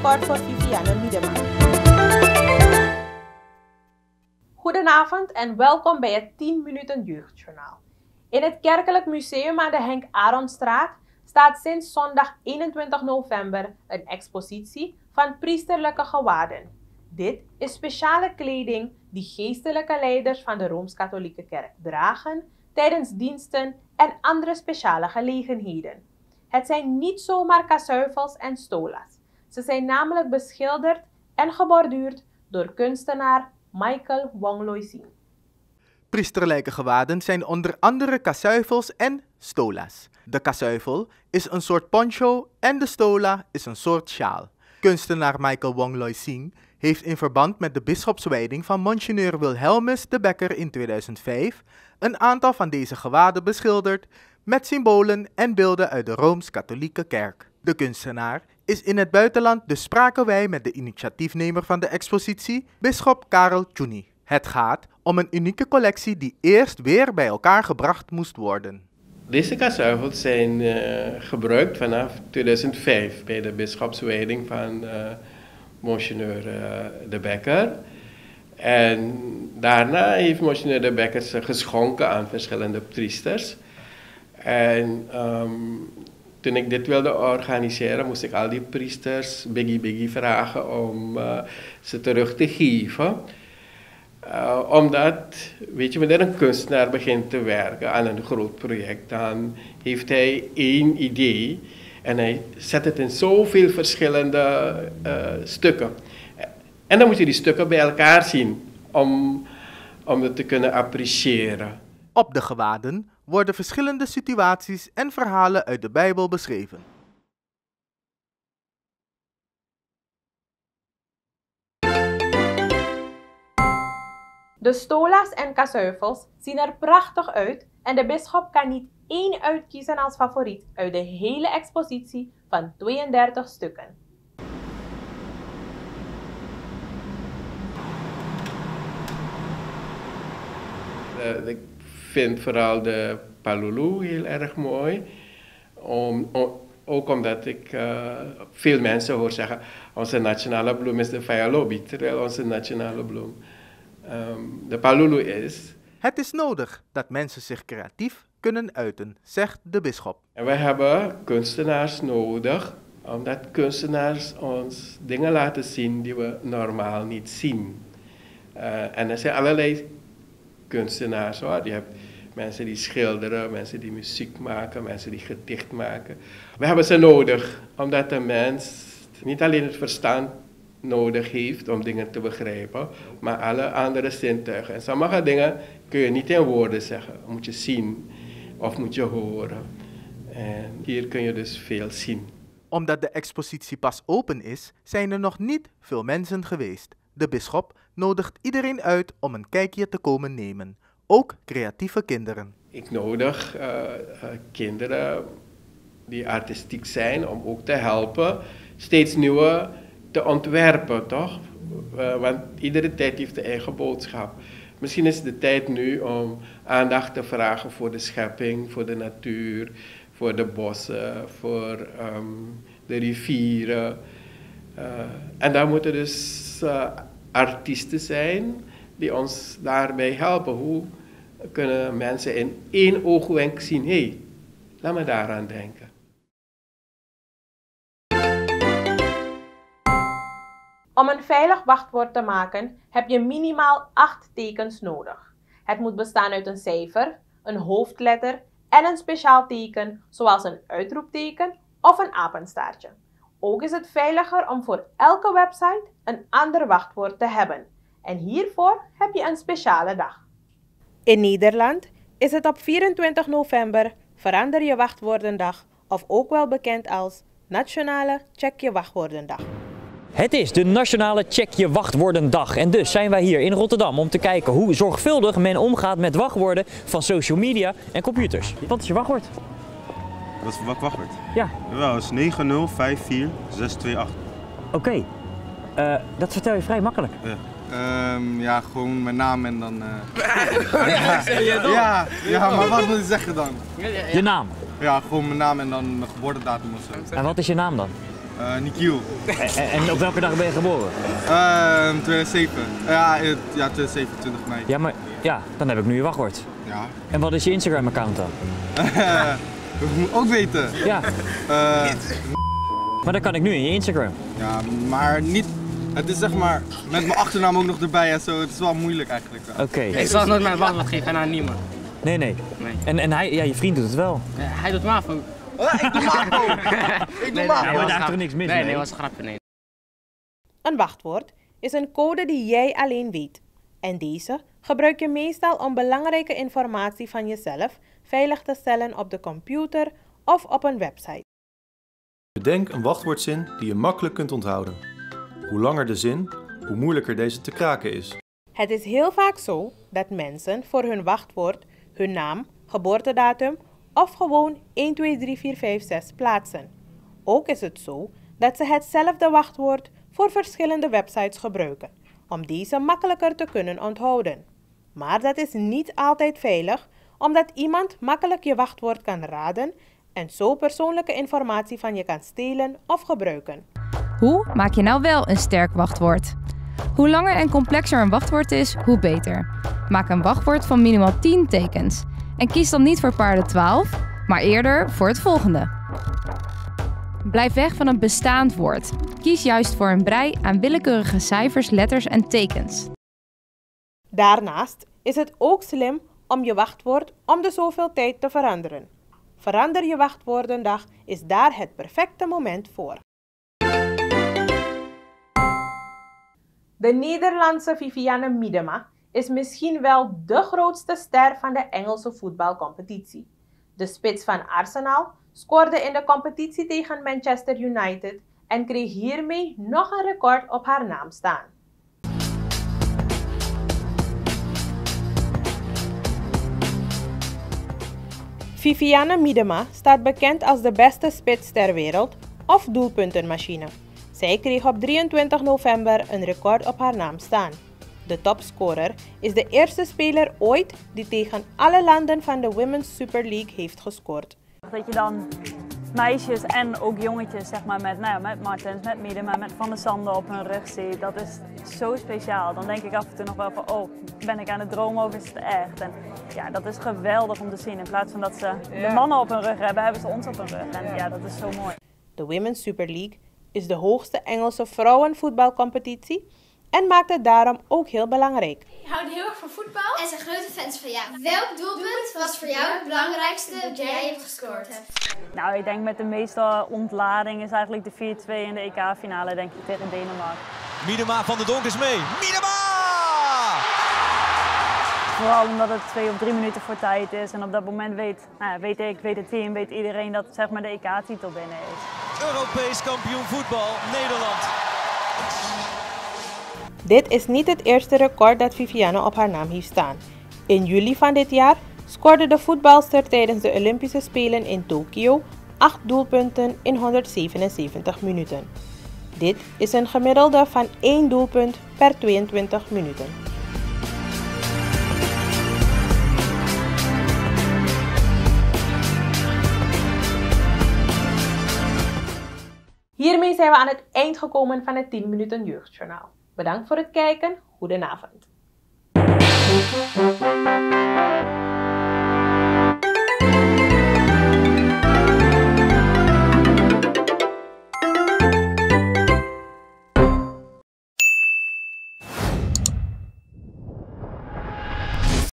kort voor Viviane Miedema. Goedenavond en welkom bij het 10 minuten jeugdjournaal. In het Kerkelijk Museum aan de Henk Aronstraat staat sinds zondag 21 november een expositie van priesterlijke gewaden. Dit is speciale kleding die geestelijke leiders van de Rooms-Katholieke Kerk dragen tijdens diensten en andere speciale gelegenheden. Het zijn niet zomaar kasuivels en stolas. Ze zijn namelijk beschilderd en geborduurd door kunstenaar Michael Wong-Loising. Priesterlijke gewaden zijn onder andere kasuivels en stola's. De kasuivel is een soort poncho en de stola is een soort sjaal. Kunstenaar Michael Wong-Loising heeft in verband met de bisschopswijding van Monseigneur Wilhelmus de Bekker in 2005 een aantal van deze gewaden beschilderd met symbolen en beelden uit de Rooms-Katholieke Kerk. De kunstenaar is in het buitenland, dus spraken wij met de initiatiefnemer van de expositie, bisschop Karel Tjoeni. Het gaat om een unieke collectie die eerst weer bij elkaar gebracht moest worden. Deze kasuivels zijn gebruikt vanaf 2005 bij de bisschopswijding van Monseigneur de Bekker. En daarna heeft Monseigneur de Bekker ze geschonken aan verschillende priesters. En toen ik dit wilde organiseren, moest ik al die priesters biggie vragen om ze terug te geven. Omdat, weet je, wanneer een kunstenaar begint te werken aan een groot project, dan heeft hij één idee en hij zet het in zoveel verschillende stukken. En dan moet je die stukken bij elkaar zien om het te kunnen appreciëren. Op de gewaden worden verschillende situaties en verhalen uit de Bijbel beschreven. De stola's en kasuivels zien er prachtig uit en de bisschop kan niet één uitkiezen als favoriet uit de hele expositie van 32 stukken. Ik vind vooral de Palulu heel erg mooi. Ook omdat ik veel mensen hoor zeggen, onze nationale bloem is de Fayalobi, terwijl onze nationale bloem de Palulu is. Het is nodig dat mensen zich creatief kunnen uiten, zegt de bisschop. En wij hebben kunstenaars nodig, omdat kunstenaars ons dingen laten zien die we normaal niet zien. En er zijn allerlei kunstenaars hoor. Je hebt mensen die schilderen, mensen die muziek maken, mensen die gedicht maken. We hebben ze nodig, omdat de mens niet alleen het verstand nodig heeft om dingen te begrijpen, maar alle andere zintuigen. En sommige dingen kun je niet in woorden zeggen, moet je zien of moet je horen. En hier kun je dus veel zien. Omdat de expositie pas open is, zijn er nog niet veel mensen geweest. De bisschop nodigt iedereen uit om een kijkje te komen nemen, ook creatieve kinderen. Ik nodig kinderen die artistiek zijn om ook te helpen, steeds nieuwe te ontwerpen, toch? Want iedere tijd heeft de eigen boodschap. Misschien is het de tijd nu om aandacht te vragen voor de schepping, voor de natuur, voor de bossen, voor de rivieren. En daar moeten dus artiesten zijn die ons daarbij helpen. Hoe kunnen mensen in één oogwenk zien, hé, laat me daaraan denken. Om een veilig wachtwoord te maken heb je minimaal 8 tekens nodig. Het moet bestaan uit een cijfer, een hoofdletter en een speciaal teken zoals een uitroepteken of een apenstaartje. Ook is het veiliger om voor elke website een ander wachtwoord te hebben. En hiervoor heb je een speciale dag. In Nederland is het op 24 november Verander je wachtwoordendag, of ook wel bekend als Nationale Check je wachtwoordendag. Het is de Nationale Check je wachtwoordendag en dus zijn wij hier in Rotterdam om te kijken hoe zorgvuldig men omgaat met wachtwoorden van social media en computers. Wat is je wachtwoord? Wat voor wachtwoord? Ja. Wel, dat is 9054628. Oké, dat vertel je vrij makkelijk. Ja, gewoon mijn naam en dan... Ja, maar wat moet ik zeggen dan? Je naam? Ja, gewoon mijn naam en dan mijn geboortedatum of zo. En wat is je naam dan? Nikiel. En op welke dag ben je geboren? 2007. Ja, 2007, 20 mei. Ja, maar ja, dan heb ik nu je wachtwoord. Ja. En wat is je Instagram-account dan? Dat moet ik ook weten. Ja. Maar dat kan ik nu in je Instagram. Ja, maar niet... Het is zeg maar met mijn achternaam ook nog erbij en zo. Het is wel moeilijk eigenlijk. Oké. Ik zal nooit mijn wachtwoord geven aan niemand. Nee. En hij, ja, je vriend doet het wel. Hij doet MAVO. Ik doe MAVO! Ik doe MAVO! Ja, maar daar is toch niks mis mee? Nee, was een grapje, nee. Een wachtwoord is een code die jij alleen weet. En deze gebruik je meestal om belangrijke informatie van jezelf veilig te stellen op de computer of op een website. Bedenk een wachtwoordzin die je makkelijk kunt onthouden. Hoe langer de zin, hoe moeilijker deze te kraken is. Het is heel vaak zo dat mensen voor hun wachtwoord hun naam, geboortedatum of gewoon 1, 2, 3, 4, 5, 6 plaatsen. Ook is het zo dat ze hetzelfde wachtwoord voor verschillende websites gebruiken, om deze makkelijker te kunnen onthouden. Maar dat is niet altijd veilig, omdat iemand makkelijk je wachtwoord kan raden en zo persoonlijke informatie van je kan stelen of gebruiken. Hoe maak je nou wel een sterk wachtwoord? Hoe langer en complexer een wachtwoord is, hoe beter. Maak een wachtwoord van minimaal 10 tekens. En kies dan niet voor paarden 12, maar eerder voor het volgende. Blijf weg van een bestaand woord. Kies juist voor een brei aan willekeurige cijfers, letters en tekens. Daarnaast is het ook slim om je wachtwoord om de zoveel tijd te veranderen. Verander je wachtwoordendag is daar het perfecte moment voor. De Nederlandse Vivianne Miedema is misschien wel de grootste ster van de Engelse voetbalcompetitie. De spits van Arsenal scoorde in de competitie tegen Manchester United en kreeg hiermee nog een record op haar naam staan. Vivianne Miedema staat bekend als de beste spits ter wereld of doelpuntenmachine. Zij kreeg op 23 november een record op haar naam staan. De topscorer is de eerste speler ooit die tegen alle landen van de Women's Super League heeft gescoord. Dat je dan meisjes en ook jongetjes zeg maar, met Martens, met Miedema, met Van der Sande op hun rug ziet, dat is zo speciaal. Dan denk ik af en toe nog wel van, oh, ben ik aan het dromen of is het echt? En ja, dat is geweldig om te zien. In plaats van dat ze de mannen op hun rug hebben, hebben ze ons op hun rug. En ja, dat is zo mooi. De Women's Super League is de hoogste Engelse vrouwenvoetbalcompetitie en maakt het daarom ook heel belangrijk. Ik hou heel erg van voetbal en zijn grote fans van jou. Welk doelpunt was voor jou het belangrijkste dat jij hebt gescoord hebt? Nou, ik denk met de meeste ontlading is eigenlijk de 4-2 in de EK-finale denk ik tegen Denemarken. Miedema van der Donk is mee. Miedema! Vooral omdat het 2 of 3 minuten voor tijd is en op dat moment weet het team, weet iedereen dat zeg maar, de EK-titel binnen is. Europees kampioen voetbal, Nederland. Dit is niet het eerste record dat Vivianne op haar naam heeft staan. In juli van dit jaar scoorde de voetbalster tijdens de Olympische Spelen in Tokio 8 doelpunten in 177 minuten. Dit is een gemiddelde van 1 doelpunt per 22 minuten. Hiermee zijn we aan het eind gekomen van het 10 minuten jeugdjournaal. Bedankt voor het kijken. Goedenavond.